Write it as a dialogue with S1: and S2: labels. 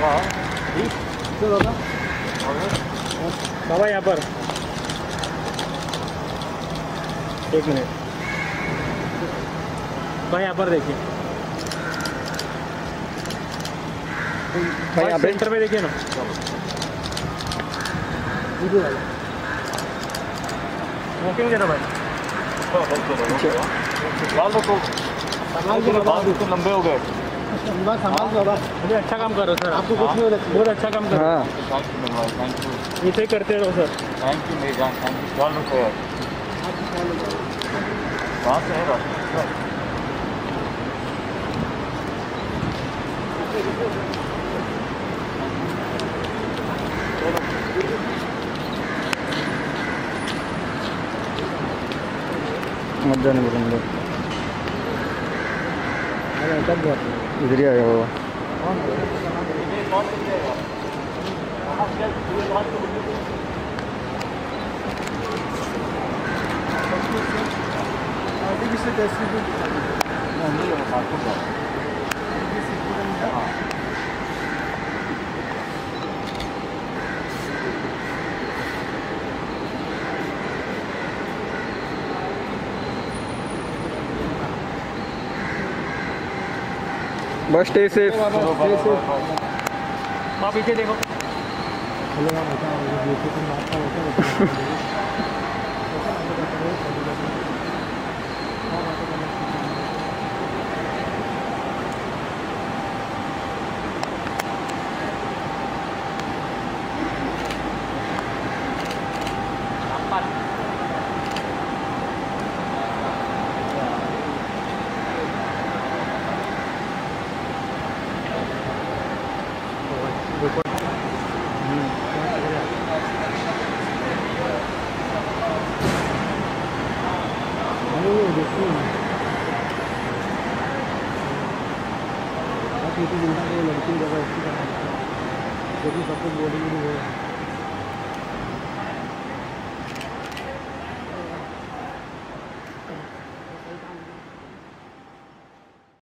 S1: बाबा यहाँ पर 1 मिनट भाई, यहाँ पर देखिए भाई, सेंटर में देखिए ना। वॉकिंग देना भाई,
S2: लंबे हो गए।
S1: मुझे अच्छा काम कर रहे हो सर, आपको कुछ नहीं हो रहा, बहुत अच्छा काम कर रहे हो। ऐसे ही करते रहो सर।
S2: थैंक यू मेरी जान, थैंक यू। ख्याल रखो यार। कहाँ से है रास्ता?
S3: मत जाने बोलेंगे इधर ही आया बाबा। बस स्टे सेफ।
S1: आप पीछे देखो। लड़की जगह इसकी जो भी सब कुछ बोलेंगे वो